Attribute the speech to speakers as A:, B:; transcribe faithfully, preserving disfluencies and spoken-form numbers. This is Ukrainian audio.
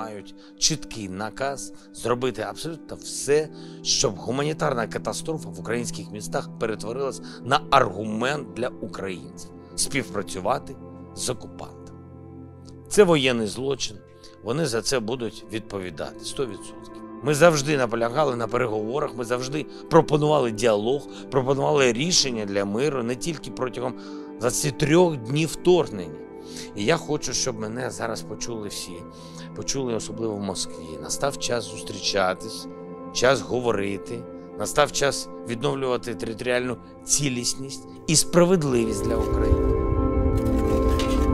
A: мають чіткий наказ зробити абсолютно все, щоб гуманітарна катастрофа в українських містах перетворилась на аргумент для українців співпрацювати з окупантом. Це воєнний злочин, вони за це будуть відповідати сто відсотків. Ми завжди наполягали на переговорах, ми завжди пропонували діалог, пропонували рішення для миру не тільки протягом двадцяти трьох днів вторгнення. І я хочу, щоб мене зараз почули всі, почули особливо в Москві. Настав час зустрічатись, час говорити, настав час відновлювати територіальну цілісність і справедливість для України.